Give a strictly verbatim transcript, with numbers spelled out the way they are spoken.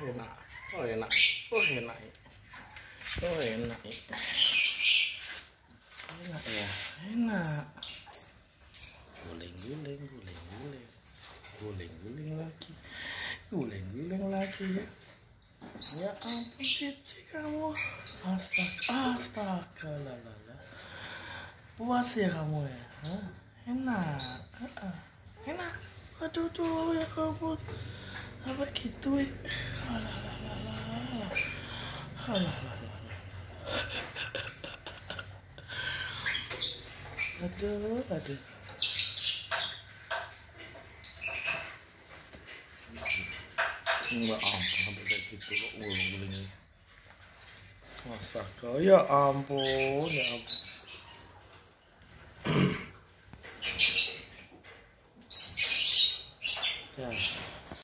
enak, oh enak, oh enak, oh enak, enak ya, enak. Guling guling guling guling, guling guling lagi, guling guling lagi ya. Ya ampun cici kamu, astaga, astaga, lalala. Puas ya kamu ya, Hah? Enak, uh-uh. Enak. Aduh tuh ya kamu, apa gitu ya? Alah, aduh, aduh. Enggak ampun sampai kayak gitu kok guling-guling. Astaga, ya ampun, ya ampun.